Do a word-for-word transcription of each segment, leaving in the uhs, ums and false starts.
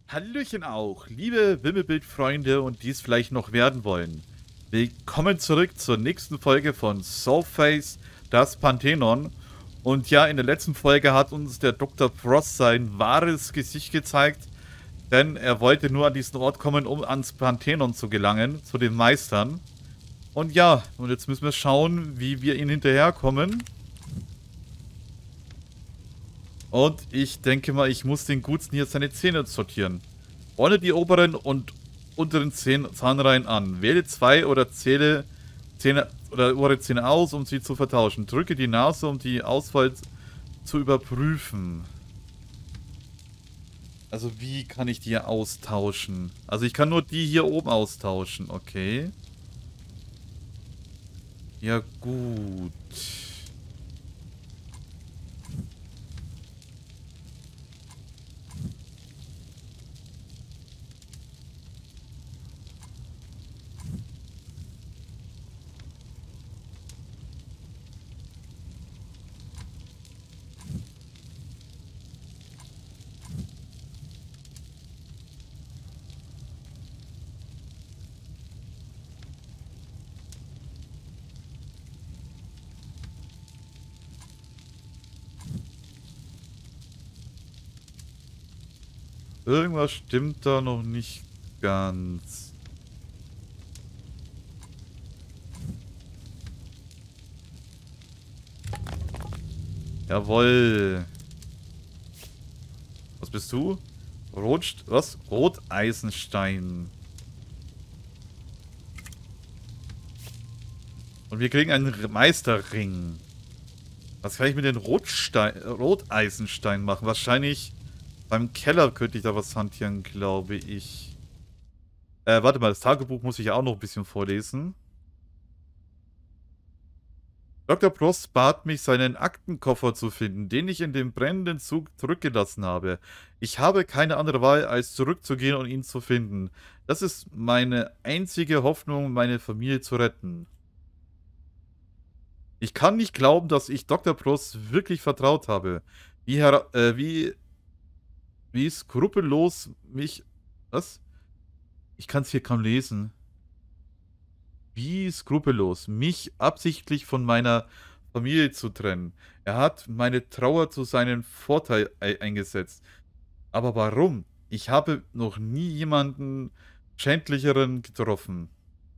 Hallöchen auch, liebe Wimmelbild-Freunde und die es vielleicht noch werden wollen. Willkommen zurück zur nächsten Folge von Soulface, das Pantheon. Und ja, in der letzten Folge hat uns der Doktor Frost sein wahres Gesicht gezeigt, denn er wollte nur an diesen Ort kommen, um ans Pantheon zu gelangen, zu den Meistern. Und ja, und jetzt müssen wir schauen, wie wir ihn hinterherkommen. Und ich denke mal, ich muss den Gutsten hier seine Zähne sortieren. Ordne die oberen und unteren Zähne, Zahnreihen an. Wähle zwei oder zähle Zähne oder obere Zähne aus, um sie zu vertauschen. Drücke die Nase, um die Auswahl zu überprüfen. Also wie kann ich die hier austauschen? Also ich kann nur die hier oben austauschen, okay. Ja gut. Irgendwas stimmt da noch nicht ganz. Jawohl. Was bist du? Rot, was? Roteisenstein. Und wir kriegen einen Meisterring. Was kann ich mit den Rotstein, Roteisenstein machen? Wahrscheinlich beim Keller könnte ich da was hantieren, glaube ich. Äh, warte mal, das Tagebuch muss ich ja auch noch ein bisschen vorlesen. Doktor Prost bat mich, seinen Aktenkoffer zu finden, den ich in dem brennenden Zug zurückgelassen habe. Ich habe keine andere Wahl, als zurückzugehen und ihn zu finden. Das ist meine einzige Hoffnung, meine Familie zu retten. Ich kann nicht glauben, dass ich Doktor Prost wirklich vertraut habe. Wie, hera äh, wie, wie skrupellos mich... Was? Ich kann es hier kaum lesen. Wie skrupellos, mich absichtlich von meiner Familie zu trennen. Er hat meine Trauer zu seinem Vorteil e eingesetzt. Aber warum? Ich habe noch nie jemanden schändlicheren getroffen.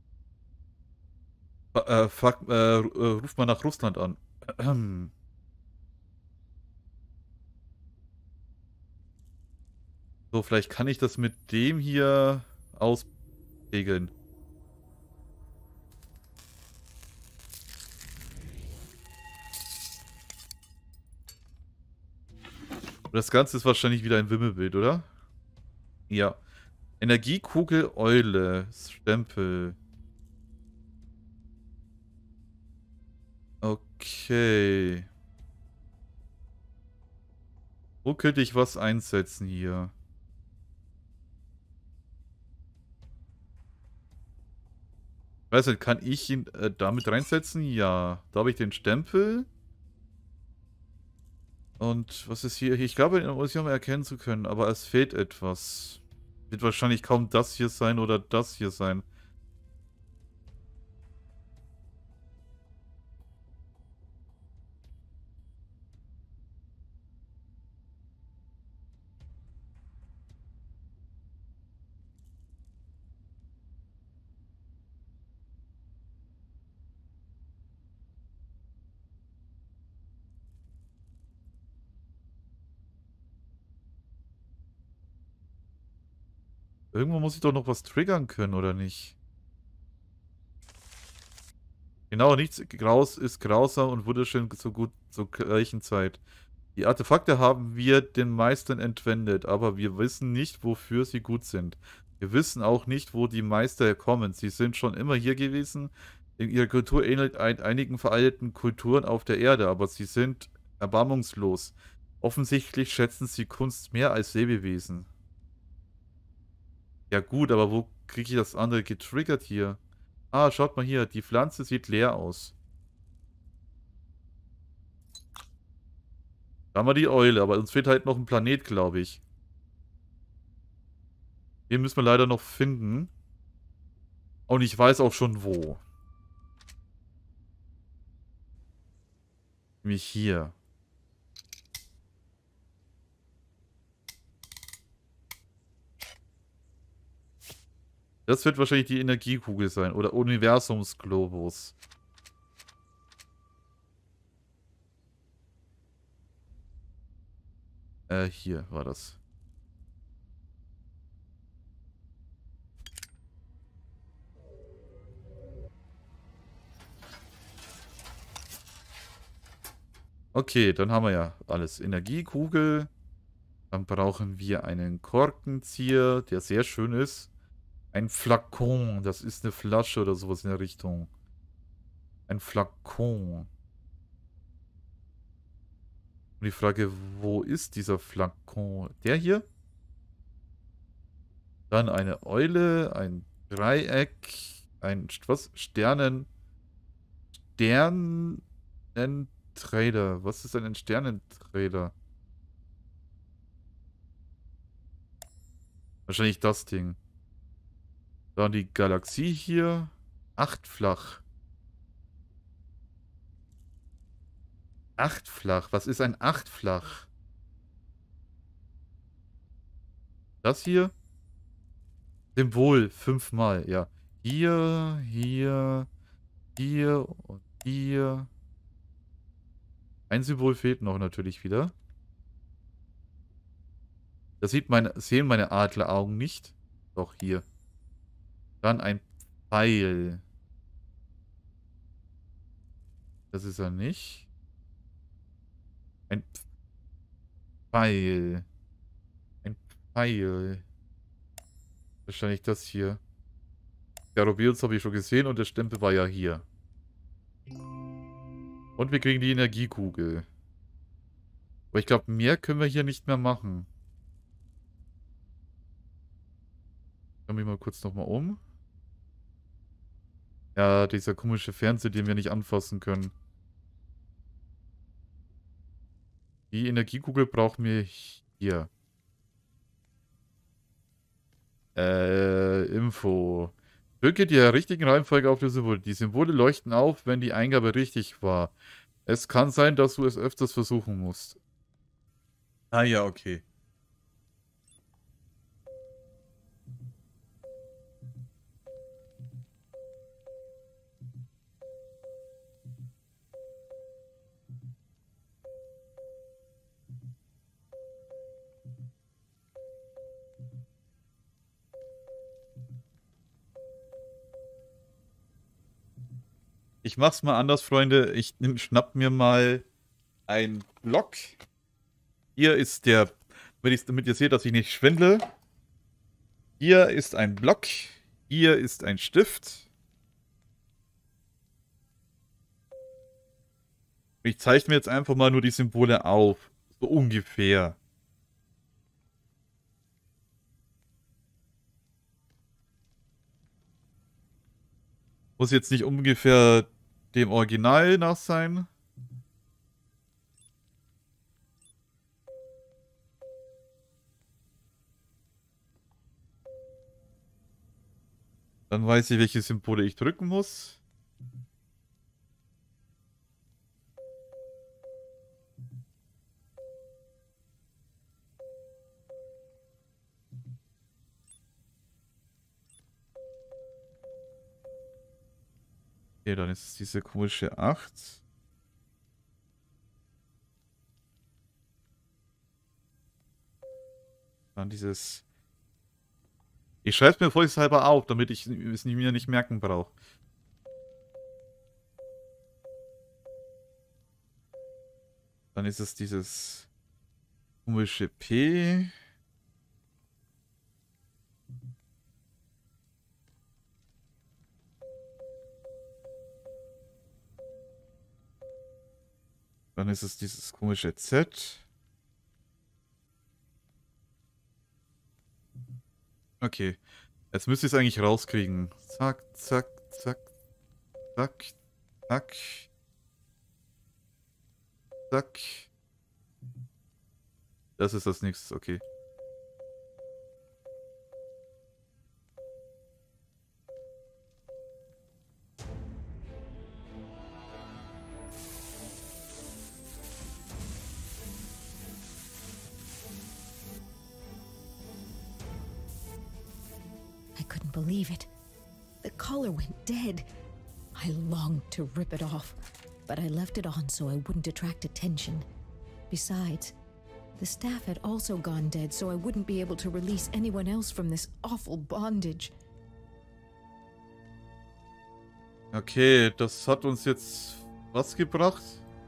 Äh, frag, äh, ruf mal nach Russland an. So, vielleicht kann ich das mit dem hier auspegeln. Das Ganze ist wahrscheinlich wieder ein Wimmelbild, oder? Ja. Energiekugel Eule. Stempel. Okay. Wo könnte ich was einsetzen hier? Weiß nicht, kann ich ihn äh, damit reinsetzen? Ja. Da habe ich den Stempel. Und was ist hier? Ich glaube, den muss ich mal erkennen zu können, aber es fehlt etwas. Wird wahrscheinlich kaum das hier sein oder das hier sein. Irgendwo muss ich doch noch was triggern können, oder nicht? Genau, nichts Graus ist grausam und wunderschön so gut zur gleichen Zeit. Die Artefakte haben wir den Meistern entwendet, aber wir wissen nicht, wofür sie gut sind. Wir wissen auch nicht, wo die Meister herkommen. Sie sind schon immer hier gewesen. Ihre Kultur ähnelt ein, einigen veralteten Kulturen auf der Erde, aber sie sind erbarmungslos. Offensichtlich schätzen sie Kunst mehr als Lebewesen. Ja gut, aber wo kriege ich das andere getriggert hier? Ah, schaut mal hier, die Pflanze sieht leer aus. Da haben wir die Eule, aber uns fehlt halt noch ein Planet, glaube ich. Den müssen wir leider noch finden. Und ich weiß auch schon wo. Nämlich hier. Das wird wahrscheinlich die Energiekugel sein. Oder Universumsglobus. Äh, hier war das. Okay, dann haben wir ja alles. Energiekugel. Dann brauchen wir einen Korkenzieher, der sehr schön ist. Ein Flakon, das ist eine Flasche oder sowas in der Richtung. Ein Flakon. Und die Frage, wo ist dieser Flakon? Der hier? Dann eine Eule, ein Dreieck, ein was? Sternen. Sternentrader. Was ist denn ein Sternentrader? Wahrscheinlich das Ding. Dann die Galaxie hier. Achtflach. Achtflach. Was ist ein Achtflach? Das hier? Symbol. Fünfmal, ja. Hier, hier, hier und hier. Ein Symbol fehlt noch natürlich wieder. Das sieht meine, sehen meine Adleraugen nicht. Doch, hier. Dann ein Pfeil. Das ist er nicht. Ein Pfeil. Ein Pfeil. Wahrscheinlich das hier. Der Rubius habe ich schon gesehen und der Stempel war ja hier. Und wir kriegen die Energiekugel. Aber ich glaube, mehr können wir hier nicht mehr machen. Schau mich mal kurz nochmal um. Ja, dieser komische Fernseher, den wir nicht anfassen können. Die Energiekugel brauchen wir hier. Äh, Info. Drücke die richtigen Reihenfolge auf die Symbole. Die Symbole leuchten auf, wenn die Eingabe richtig war. Es kann sein, dass du es öfters versuchen musst. Ah ja, okay. Ich mach's mal anders, Freunde. Ich nehm, schnapp mir mal ein Block. Hier ist der, damit, ich, damit ihr seht, dass ich nicht schwindle. Hier ist ein Block. Hier ist ein Stift. Ich zeichne mir jetzt einfach mal nur die Symbole auf. So ungefähr. Muss jetzt nicht ungefähr dem Original nach sein. Dann weiß ich, welche Symbole ich drücken muss. Okay, dann ist es diese komische acht. Dann dieses... Ich schreibe es mir vorsichtshalber auf, damit ich es mir nicht merken brauche. Dann ist es dieses komische P. Dann ist es dieses komische Z. Okay. Jetzt müsste ich es eigentlich rauskriegen. Zack, zack, zack, zack, zack. Zack. Das ist das nächste, okay. I couldn't believe it. The collar went dead. I longed to rip it off, but I left it on so I wouldn't attract attention. Besides, the staff had also gone dead, so I wouldn't be able to release anyone else from this awful bondage. Okay, das hat uns jetzt was gebracht?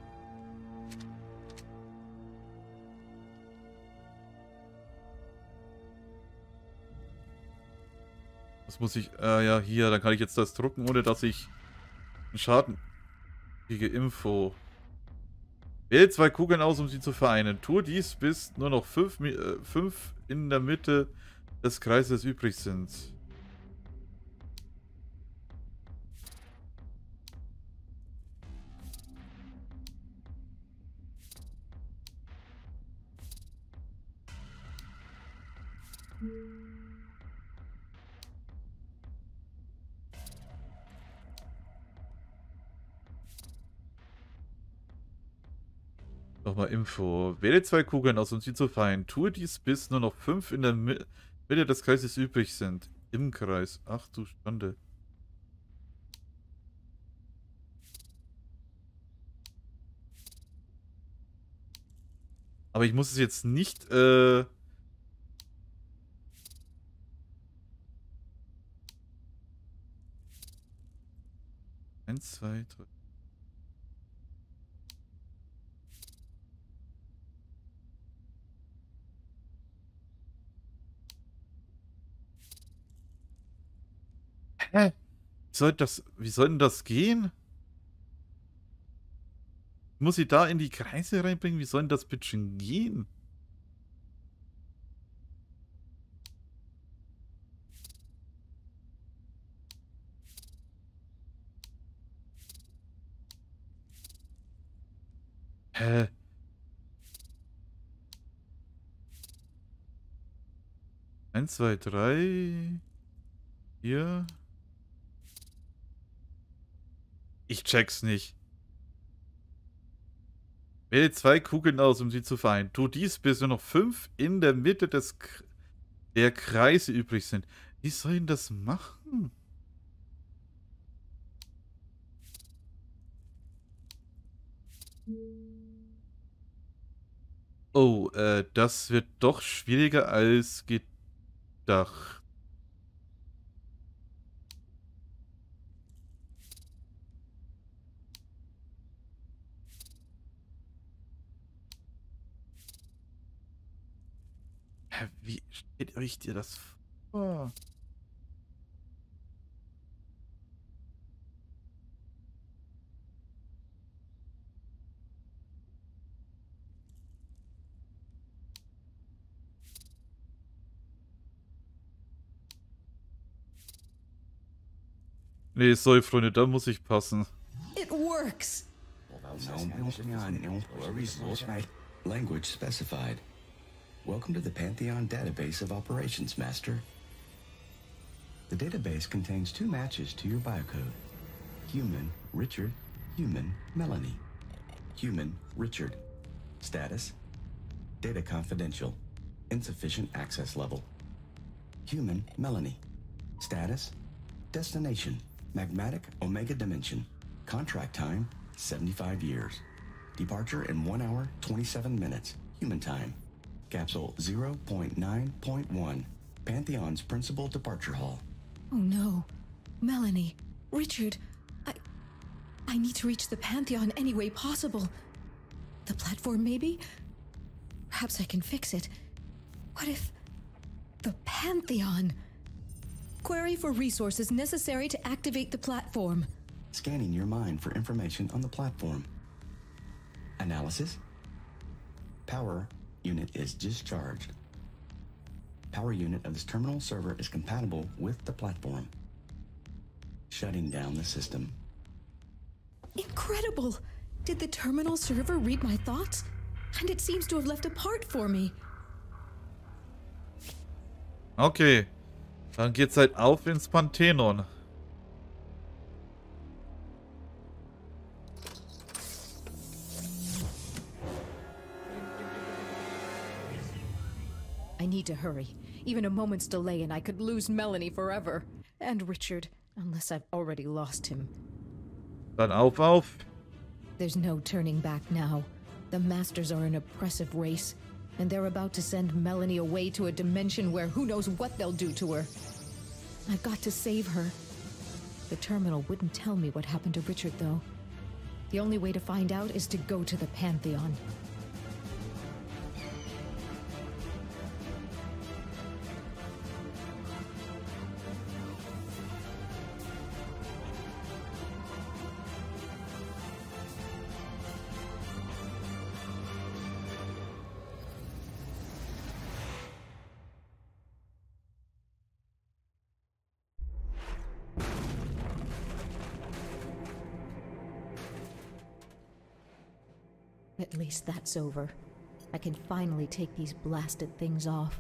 Das muss ich... Äh, ja, hier, dann kann ich jetzt das drucken, ohne dass ich einen Schaden kriege. Info. Wähle zwei Kugeln aus, um sie zu vereinen. Tue dies, bis nur noch fünf, äh, fünf in der Mitte des Kreises übrig sind. Nochmal Info. Wähle zwei Kugeln aus, um sie zu vereinen. Tue dies, bis nur noch fünf in der Mi Mitte des Kreises übrig sind. Im Kreis. Ach du Schande. Aber ich muss es jetzt nicht, äh... Eins, zwei, drei... Hä? Wie soll das, wie soll denn das gehen? Ich muss sie da in die Kreise reinbringen? Wie soll denn das bitte schon gehen? Hä? Eins, zwei, drei... Hier... Ich check's nicht. Wähle zwei Kugeln aus, um sie zu vereinen. Tu dies, bis nur noch fünf in der Mitte des K der Kreise übrig sind. Wie soll ich das machen? Oh, äh, das wird doch schwieriger als gedacht. Wie stellt euch dir das vor? Nee, sorry, Freunde, da muss ich passen. It works! Language specified. Welcome to the Pantheon database of operations, Master. The database contains two matches to your biocode. Human, Richard. Human, Melanie. Human, Richard. Status: data confidential. Insufficient access level. Human, Melanie. Status: destination: magmatic Omega Dimension. Contract time: seventy-five years. Departure in one hour, twenty-seven minutes. Human time. Capsule zero point nine point one. Pantheon's principal departure hall. Oh no. Melanie. Richard. I... I need to reach the Pantheon any way possible. The platform, maybe? Perhaps I can fix it. What if... the Pantheon? Query for resources necessary to activate the platform. Scanning your mind for information on the platform. Analysis. Power unit is discharged. Power unit of this terminal server is compatible with the platform. Shutting down the system. Incredible! Did the terminal server read my thoughts? And it seems to have left a part for me. Okay. Dann geht's halt auf ins Pantheon. I need need to hurry. Even a moment's delay and I could lose Melanie forever. And Richard, unless I've already lost him. Dann auf, auf. There's no turning back now. The Masters are an oppressive race, and they're about to send Melanie away to a dimension where who knows what they'll do to her. I've got to save her. The terminal wouldn't tell me what happened to Richard, though. The only way to find out is to go to the Pantheon. At least that's over. I can finally take these blasted things off.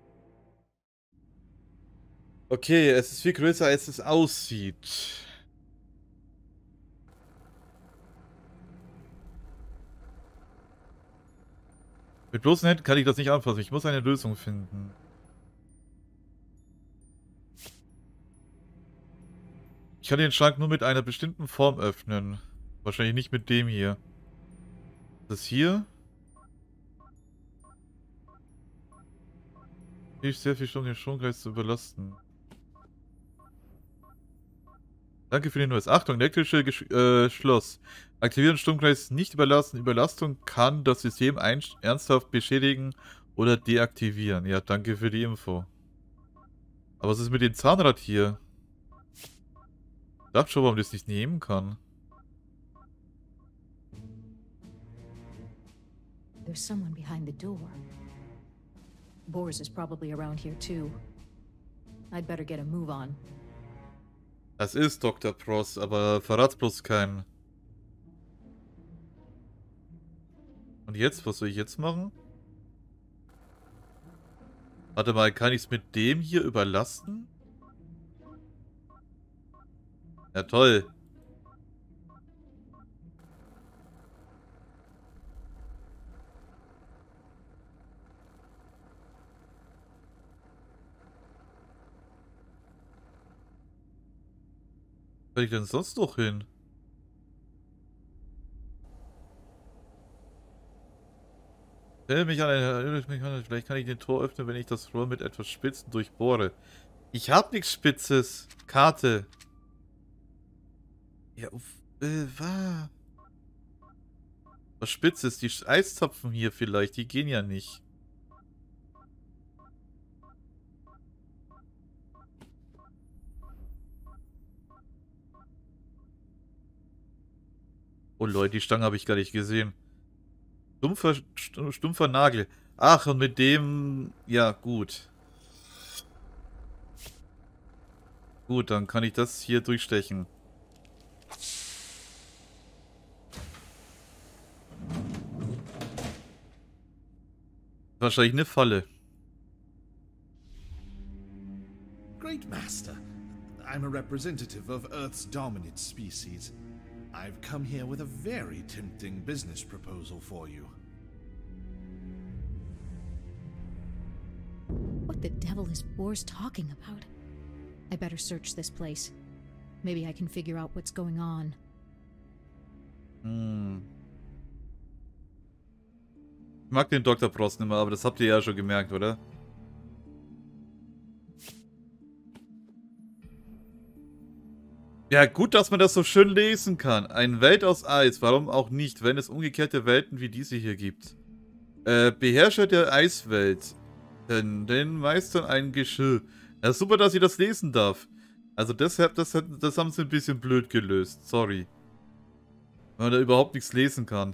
Okay, es ist viel größer, als es aussieht. Mit bloßen Händen kann ich das nicht anfassen. Ich muss eine Lösung finden. Ich kann den Schrank nur mit einer bestimmten Form öffnen. Wahrscheinlich nicht mit dem hier. Das hier. Hilft sehr viel Stunden, den Stromkreis zu überlasten. Danke für den Hinweis. Achtung, elektrische Gesch äh, Schloss. Aktivieren Stromkreis nicht überlassen. Überlastung kann das System ernsthaft beschädigen oder deaktivieren. Ja, danke für die Info. Aber was ist mit dem Zahnrad hier? Ich dachte schon, warum ich das nicht nehmen kann. There's someone behind the door. Boris is probably around here too. I'd better get a move on. Das ist Doktor Pross, aber verrat's bloß keinen. Und jetzt? Was soll ich jetzt machen? Warte mal, kann ich es mit dem hier überlasten? Ja, toll. Was soll ich denn sonst noch hin? Stell mich an eine... Vielleicht kann ich den Tor öffnen, wenn ich das Rohr mit etwas Spitzen durchbohre. Ich hab nichts Spitzes. Karte. Ja, äh, was? Was Spitzes? Die Eiszapfen hier vielleicht, die gehen ja nicht. Oh Leute, die Stange habe ich gar nicht gesehen. Stumpfer, stumpfer Nagel. Ach, und mit dem... Ja, gut. Gut, dann kann ich das hier durchstechen. Wahrscheinlich eine Falle. Great Master, I'm a representative of Earth's dominant species. I've come here with a very tempting business proposal for you. What the devil is Boris talking about? I better search this place. Maybe I can figure out what's going on. Hm. Ich mag den Doktor Pross nicht mehr, aber das habt ihr ja schon gemerkt, oder? Ja, gut, dass man das so schön lesen kann. Eine Welt aus Eis, warum auch nicht, wenn es umgekehrte Welten wie diese hier gibt. Äh, Beherrscher der Eiswelt. Den, den Meistern ein Geschirr. Ja, super, dass ich das lesen darf. Also deshalb, das, das haben sie ein bisschen blöd gelöst. Sorry. Wenn man da überhaupt nichts lesen kann.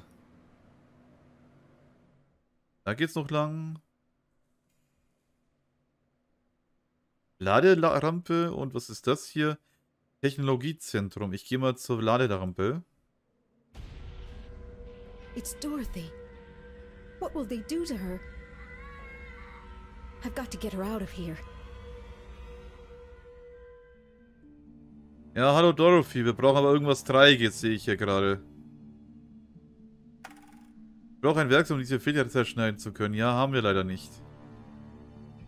Da geht's noch lang. Laderampe und was ist das hier? Technologiezentrum. Ich gehe mal zur Laderampe. It's Dorothy. What will they do to her? I've got to get her out of here. Ja, hallo Dorothy. Wir brauchen aber irgendwas Dreiges, sehe ich hier gerade. Ich brauche ein Werkzeug, um diese Fehler zerschneiden zu können. Ja, haben wir leider nicht.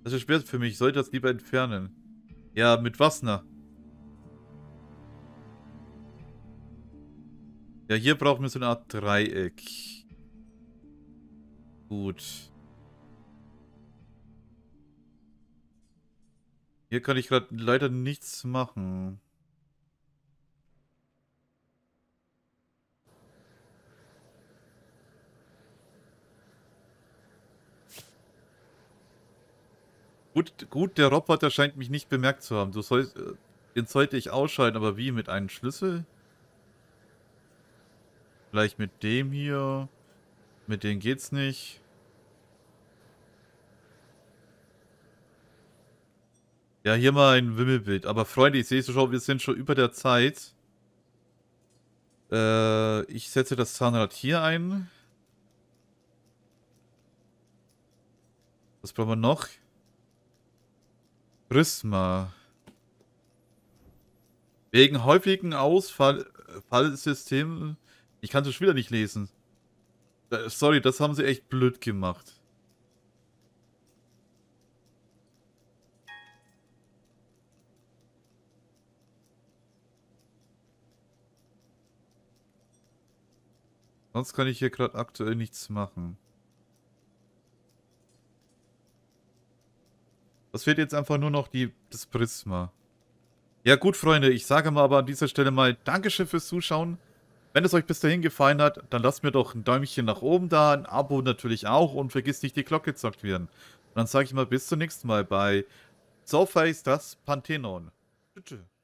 Das ist schwer für mich. Ich sollte das lieber entfernen. Ja, mit was, na? Ja, hier brauchen wir so eine Art Dreieck. Gut. Hier kann ich gerade leider nichts machen. Gut, gut, der Roboter scheint mich nicht bemerkt zu haben. Du sollst, äh, den sollte ich ausschalten, aber wie? Mit einem Schlüssel? Vielleicht mit dem hier. Mit dem geht's nicht. Ja, hier mal ein Wimmelbild. Aber Freunde, ich sehe schon, wir sind schon über der Zeit. Äh, ich setze das Zahnrad hier ein. Was brauchen wir noch? Prisma. Wegen häufigen Ausfall Fallsystemen. Ich kann das schon wieder nicht lesen. Äh, sorry, das haben sie echt blöd gemacht. Sonst kann ich hier gerade aktuell nichts machen. Das fehlt jetzt einfach nur noch die, das Prisma. Ja gut, Freunde, ich sage mal aber an dieser Stelle mal Dankeschön fürs Zuschauen. Wenn es euch bis dahin gefallen hat, dann lasst mir doch ein Däumchen nach oben da, ein Abo natürlich auch und vergisst nicht die Glocke zu aktivieren. Und dann sage ich mal bis zum nächsten Mal bei Soulface, das Pantheon. Tschüss.